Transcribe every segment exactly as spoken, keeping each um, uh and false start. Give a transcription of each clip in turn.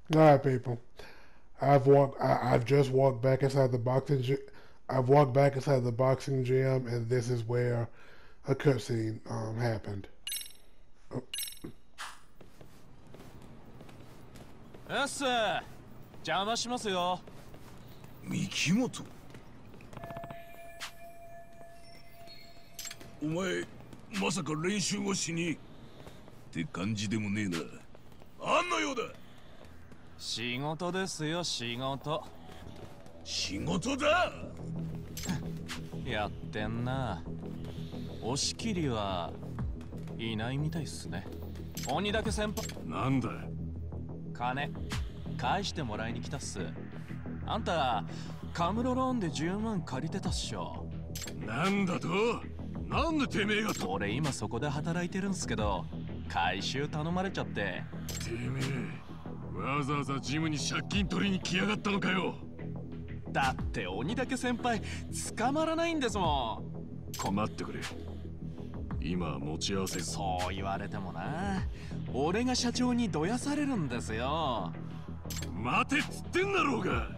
All right, people. I've walked. I, I've just walked back inside the boxing. Gy- I've walked back inside the boxing gym, and this is where a cutscene um, happened. Oh, うっす邪魔しますよ。 三木本、お前まさか練習をしにって感じでもねえな。あんのようだ。 仕事ですよ、仕事。 仕事だ。 やってんな。押し切りはいないみたいっすね。鬼だけ先輩。 なんだ。 金返してもらいに来たっす。あんたカムロローンでじゅうまん借りてたっしょ。 なんだと。なんでてめえがと。 俺今そこで働いてるんすけど、回収頼まれちゃって。 てめえわざわざジムに借金取りに来やがったのかよ。 だって鬼だけ先輩捕まらないんですもん。 待ってくれ。今持ち合わせ。 そう言われてもな。俺が社長にどやされるんですよ。 待てっつってんだろうが。 う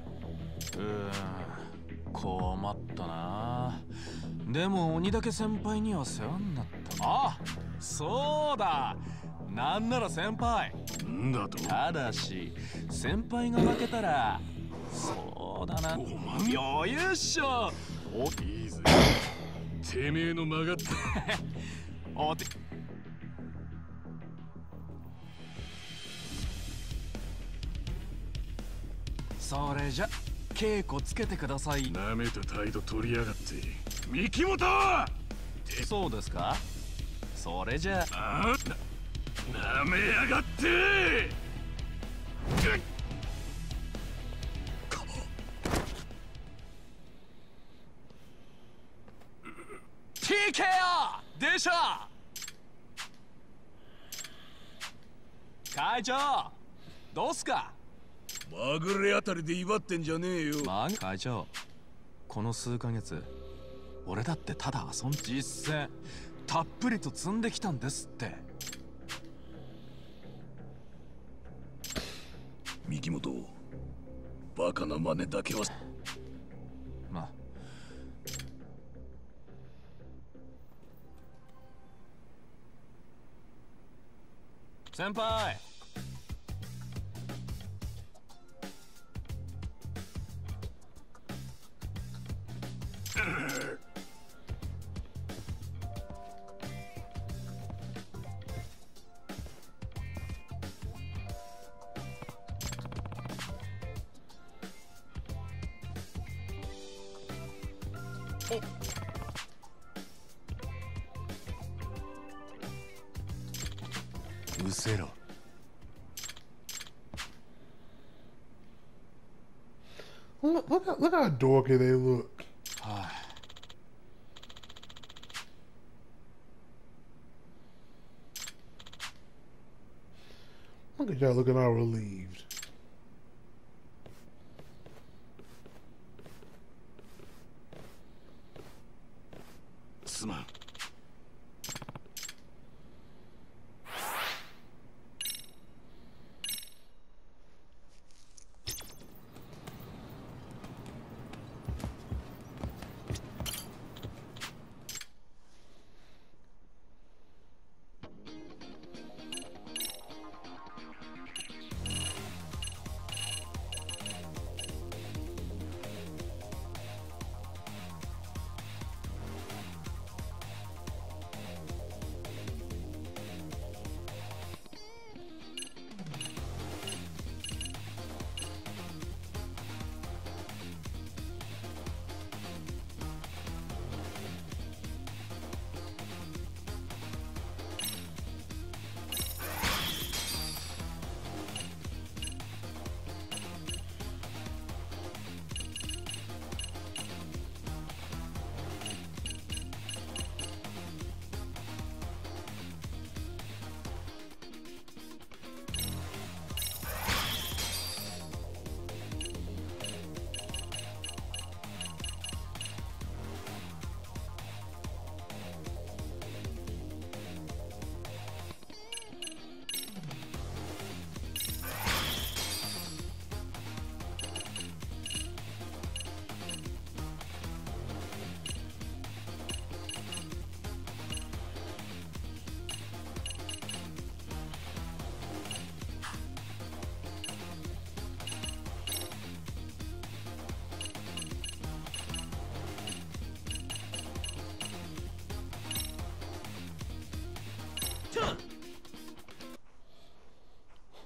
ーん、困ったな。でも鬼だけ先輩には世話になった。あ、そうだ。なんなら先輩。 んだと。 ただし先輩が負けたら、そうだな、余裕っしょ。 おいいぜ。てめえの曲がったおてそれじゃ稽古つけてください。 なめた態度取りやがって。三木本。 そうですか。それじゃあな、なめやがって。 ティーケー でしょ。会長どうすか。 まぐれあたりで威張ってんじゃねえよ。 まあ会長、この数ヶ月俺だってただ遊ん実践たっぷりと積んできたんですって。 三木本、バカな真似だけは。 まあ先輩。 うせろ。 look, look, how, look how dorky they look. はあ、 Look at y'all looking all relieved. すまん。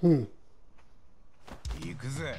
Hmm. 行くぜ。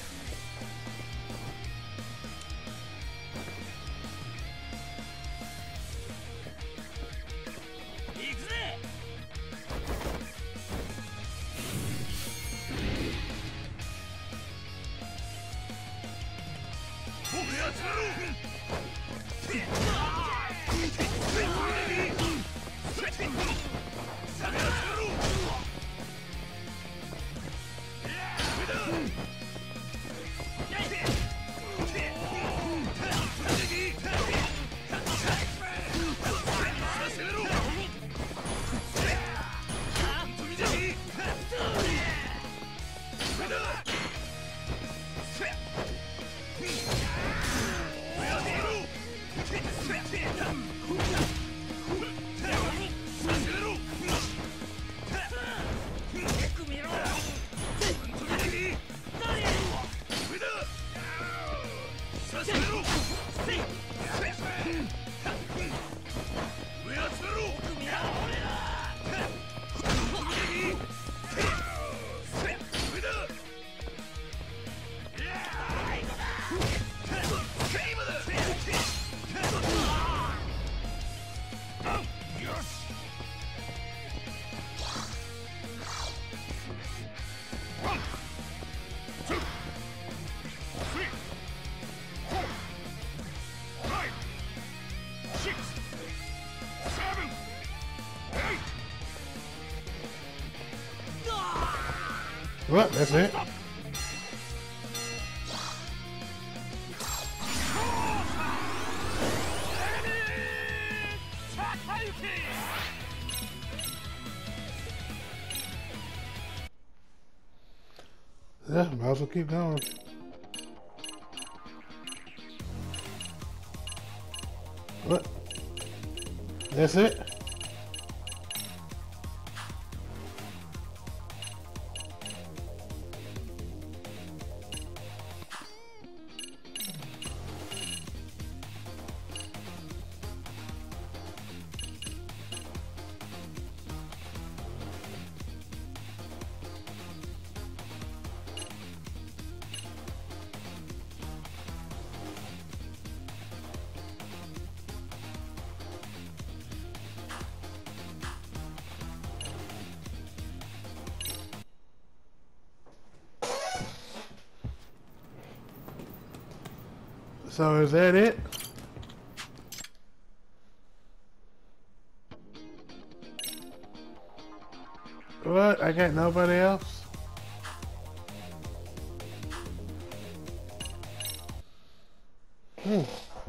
Well, that's it. Yeah, might as well keep going. What? That's it? So is that it? What? I got nobody else? Hmm.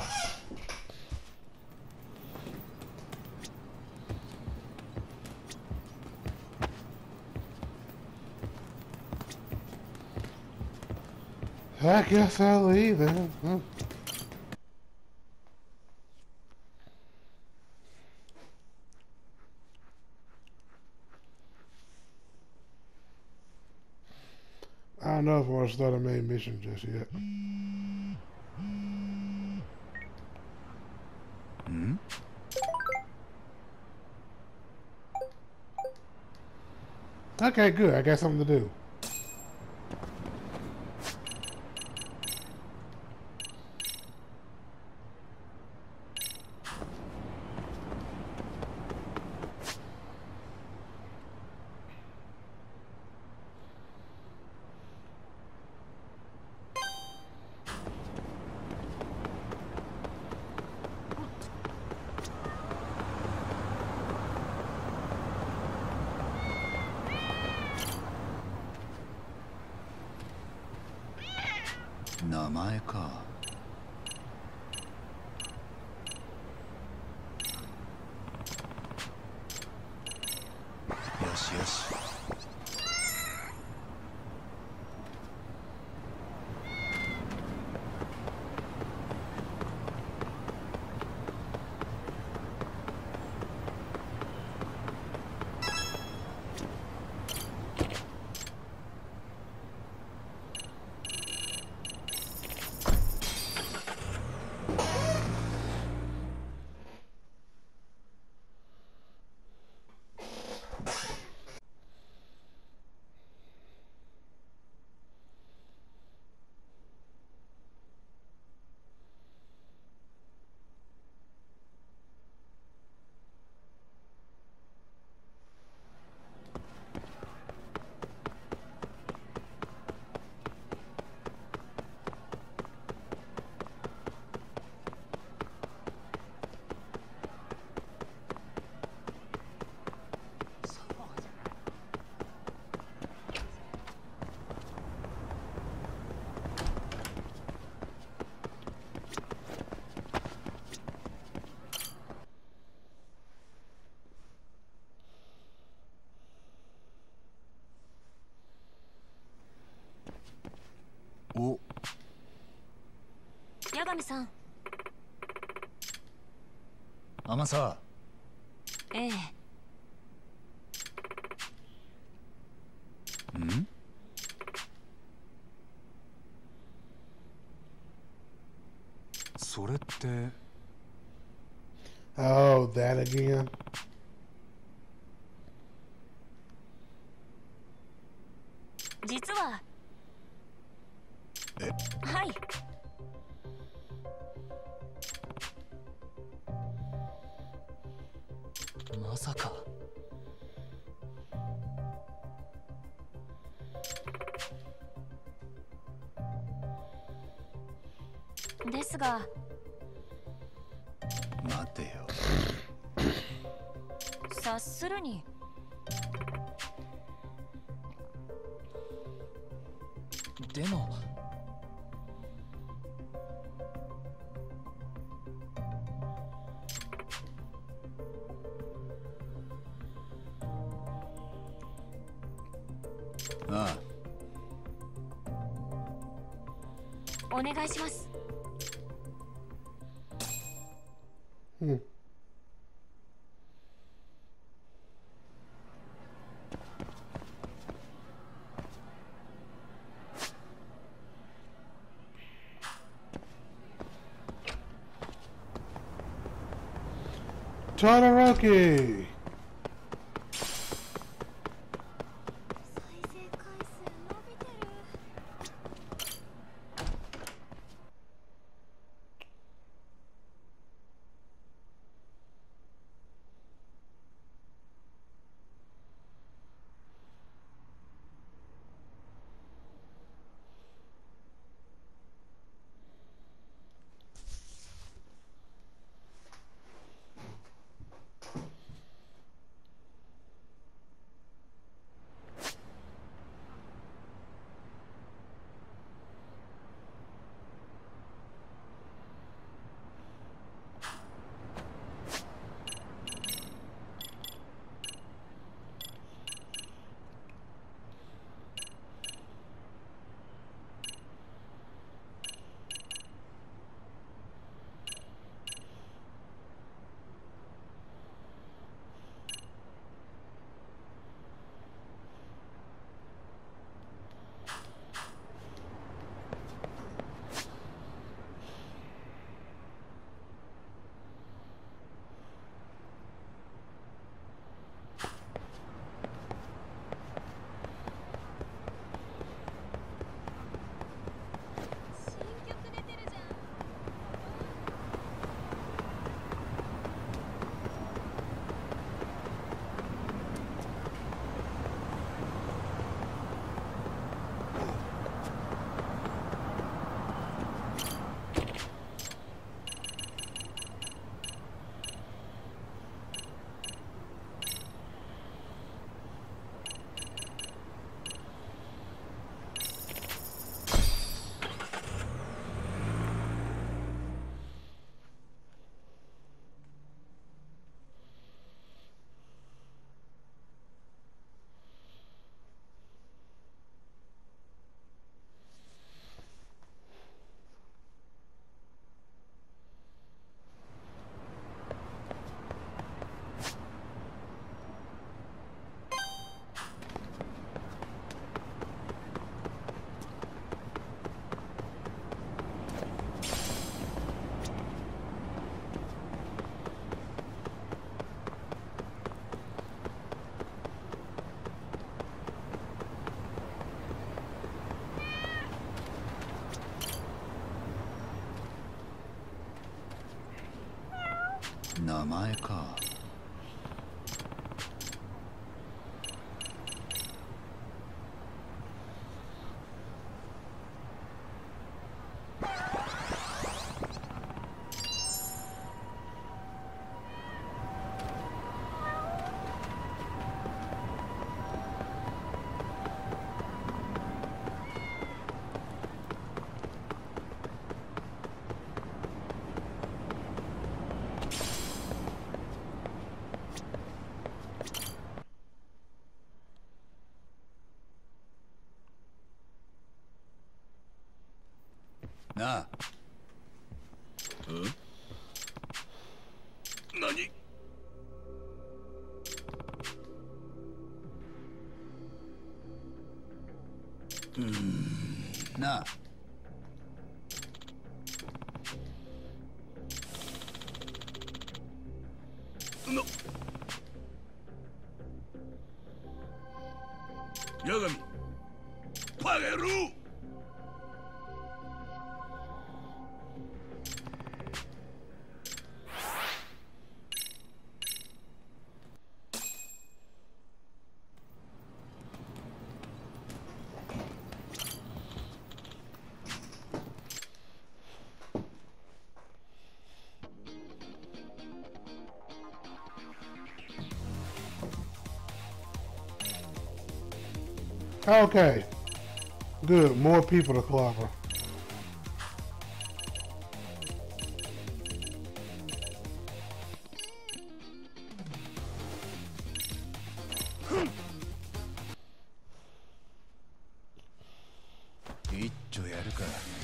I guess I'll leave then. Hmm. I don't know if I want to start a main mission just yet. Hmm? Okay, good. I got something to do. Namae ka. Yes, yes. お、 八神さん。 天沢。 ええ。 ん？それって。 Oh, that again? 実は。 え？ はい。 まさか。 ですが。 待てよ。 察するに。 でも。ああ。お願いします。 Hmm. Todoroki! 名前か。 なあ。うん何うんなあ。の八神バカ野郎。 Okay. Good. More people to clobber. 一丁やるか。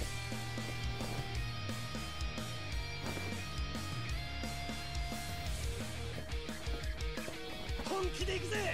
本気で行くぜ。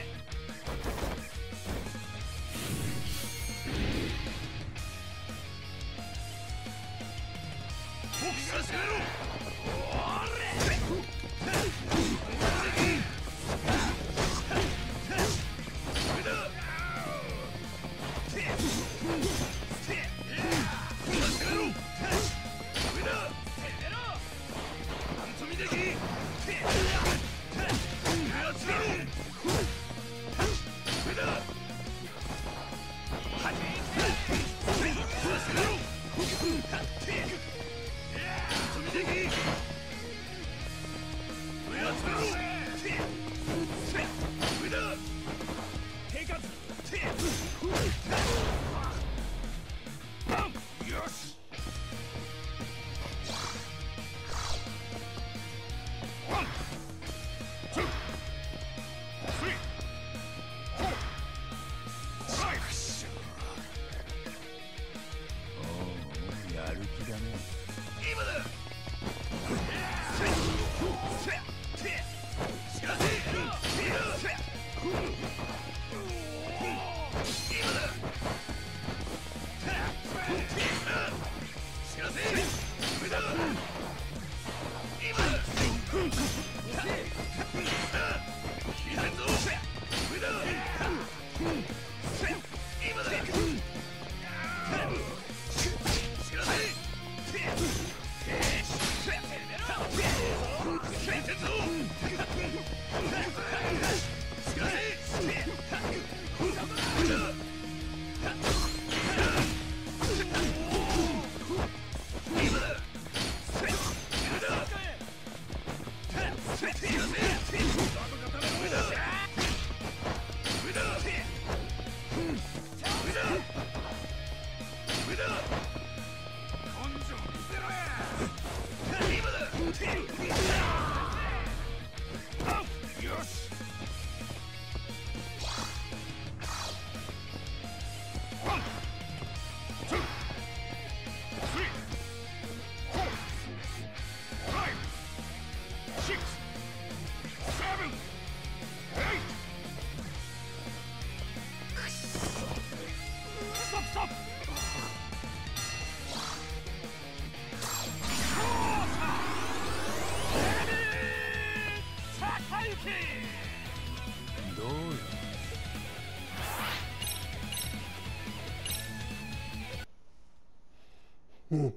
Hmm.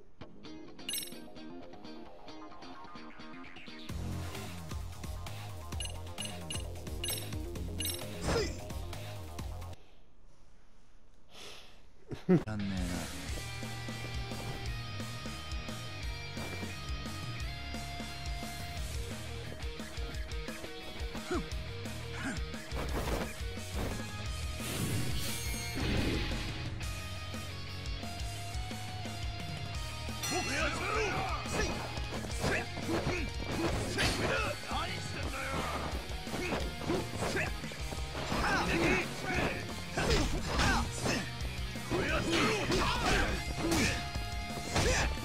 Yeah!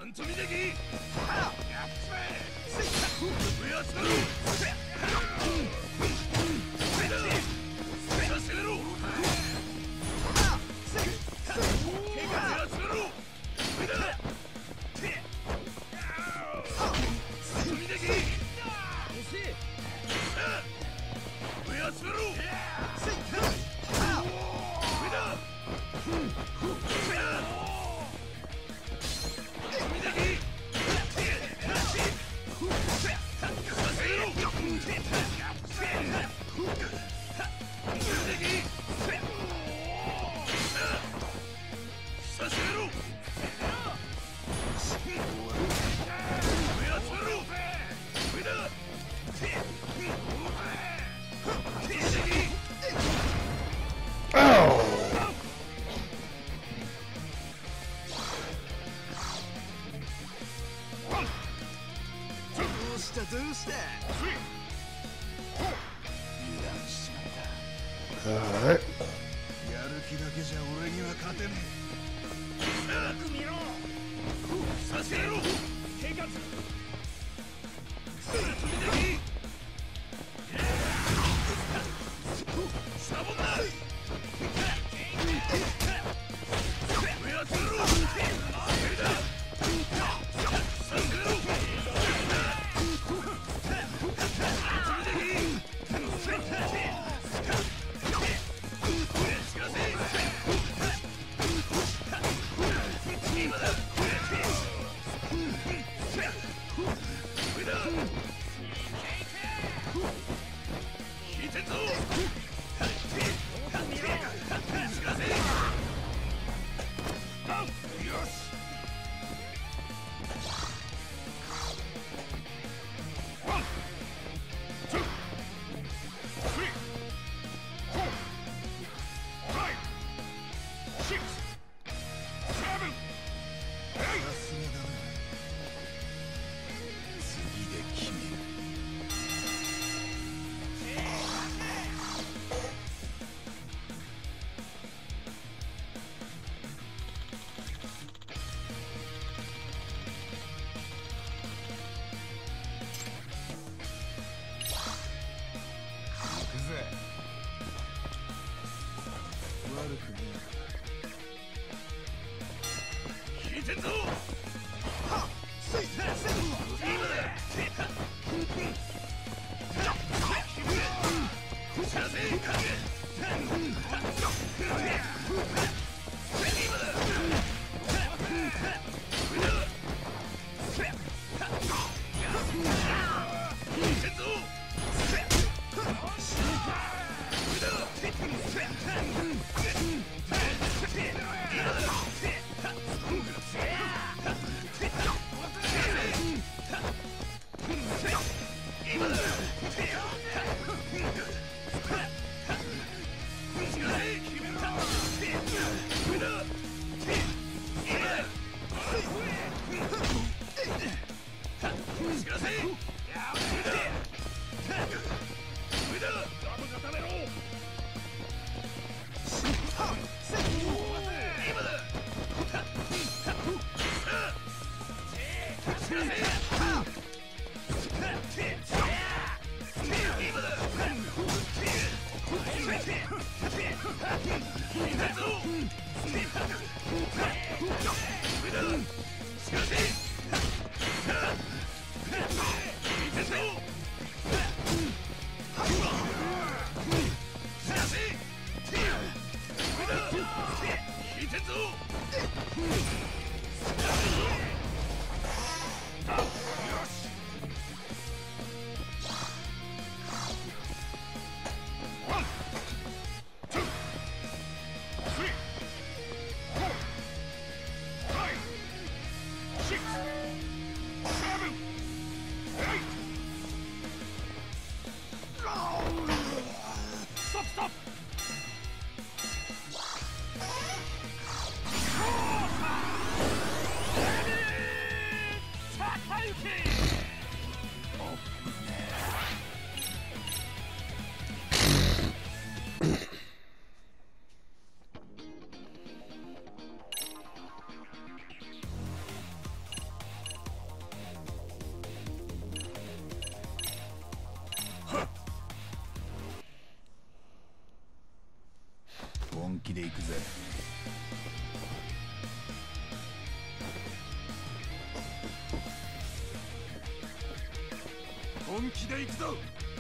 Alright. 本気で行くぞ。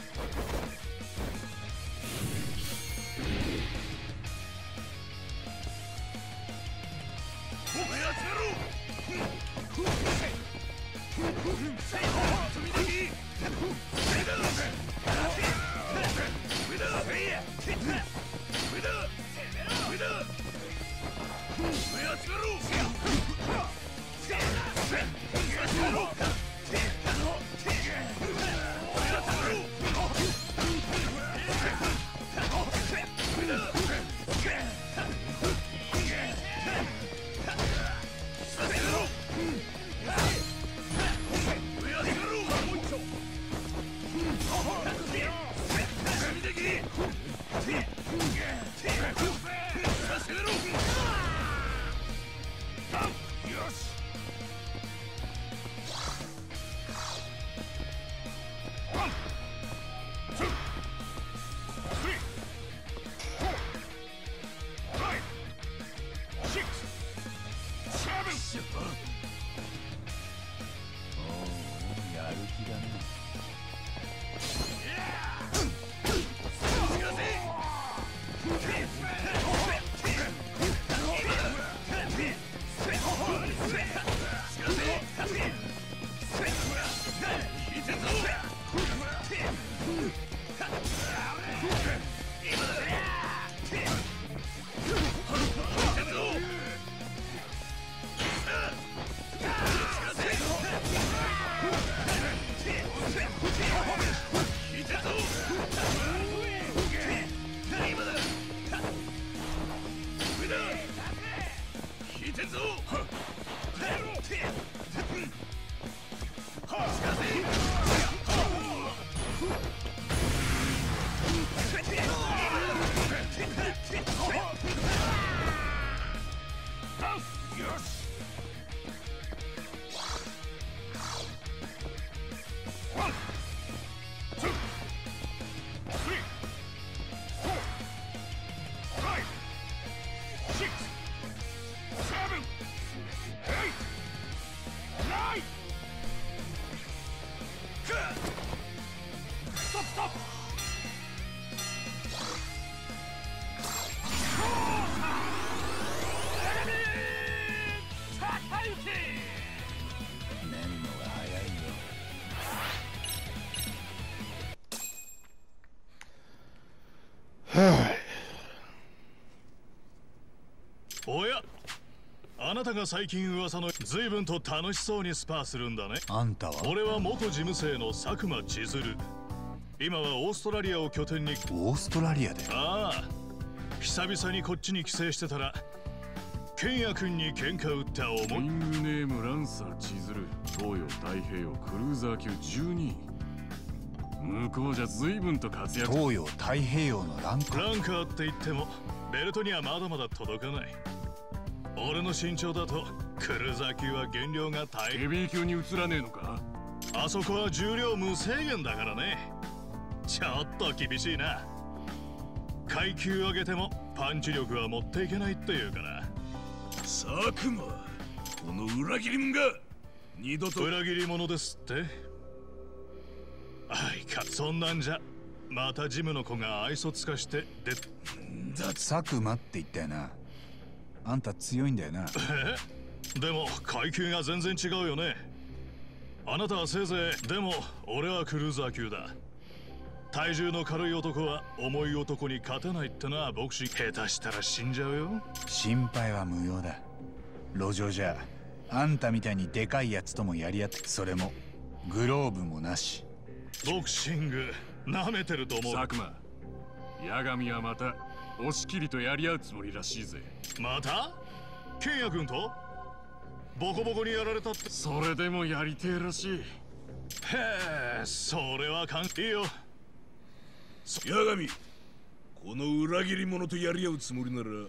おや、あなたが最近噂の随分と楽しそうにスパーするんだね。 あんたは？ 俺は元事務生の佐久間千鶴。今はオーストラリアを拠点に。 オーストラリアで？ ああ、久々にこっちに帰省してたらケンヤ君に喧嘩売った思い。 リングネームランサー千鶴、東洋太平洋クルーザー級じゅうにい。向こうじゃ随分と活躍。 東洋太平洋のランカー。 ランカーって言ってもベルトにはまだまだ届かない。俺の身長だとクルーザー級は減量が大変。 ヘビー級に移らねえのか？ あそこは重量無制限だからね。ちょっと厳しいな。階級上げてもパンチ力は持っていけないっていうから。 佐久間、この裏切り者が二度と。 裏切り者ですって。あいか、そんなんじゃまたジムの子が愛想つかしてで。 佐久間って言ったよな。あんた強いんだよな。 え？でも階級が全然違うよね。あなたはせいぜい。でも俺はクルーザー級だ。体重の軽い男は重い男に勝てないってな。ボクシング下手したら死んじゃうよ。 心配は無用だ。路上じゃあんたみたいにでかいやつともやり合って、それもグローブもなし。 ボクシングなめてると思う。 佐久間、八神はまた押し切りとやり合うつもりらしいぜ。 またケンヤ君とボコボコにやられたって。 それでもやりてえらしい。 へえ、それは関係よ。 八神、この裏切り者とやり合うつもりなら。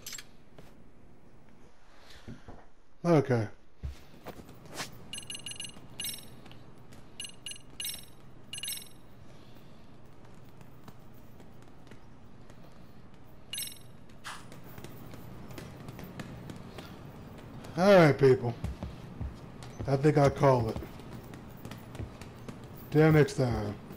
Okay. Alright, people. I think I'll call it. Till next time.